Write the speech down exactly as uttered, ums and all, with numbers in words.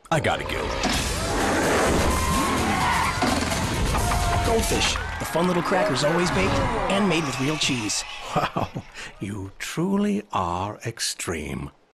I gotta go. Goldfish, the fun little crackers always baked and made with real cheese. Wow, you truly are extreme.